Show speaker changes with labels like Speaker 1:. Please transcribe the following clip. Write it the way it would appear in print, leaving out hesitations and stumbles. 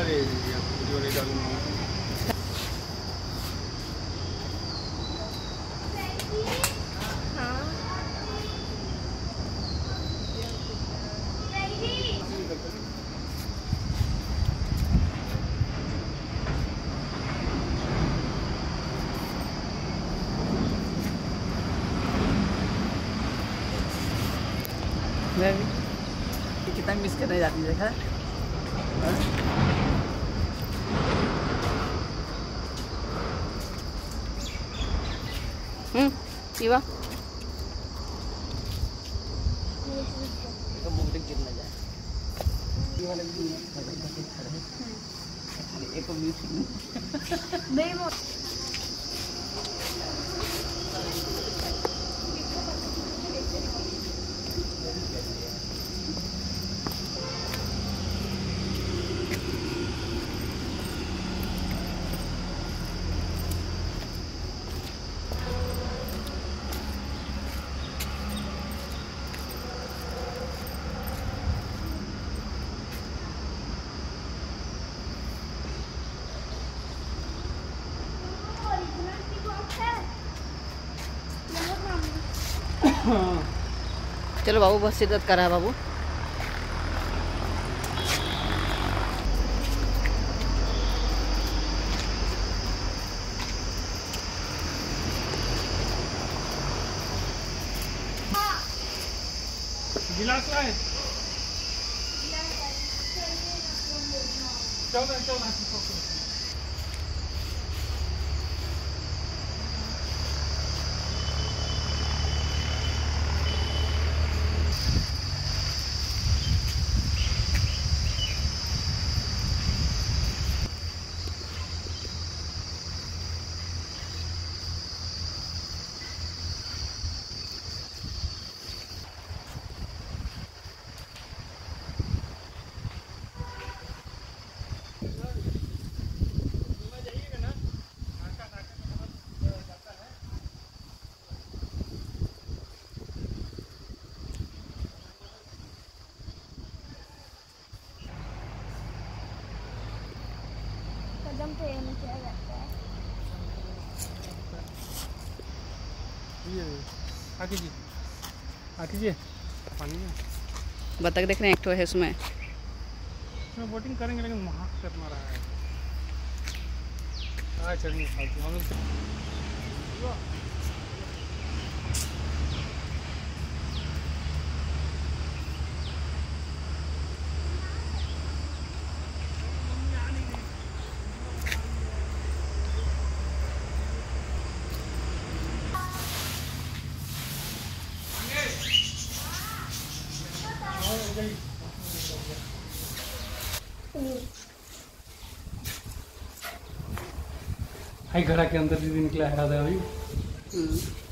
Speaker 1: अरे वीडियो नहीं डालूंगा।
Speaker 2: मैं भी कितना मिस करने जाती है देखा। शिवा मुझे गिरना जाए ये वाला भी एक नहीं चलो बाबू बहुत शिद्दत कर रहा है बाबू।
Speaker 1: गिलास लाए 14
Speaker 3: कदम पे किया जाता है।
Speaker 1: ये आके जी पानी में
Speaker 2: बतख देख रहे हैं, एक तो है उसमें
Speaker 1: बोटिंग करेंगे लेकिन वहाँ से अपना रहा है चढ़ेंगे फालतू हम लोग। हाई घड़ा के अंदर भी निकला है अभी।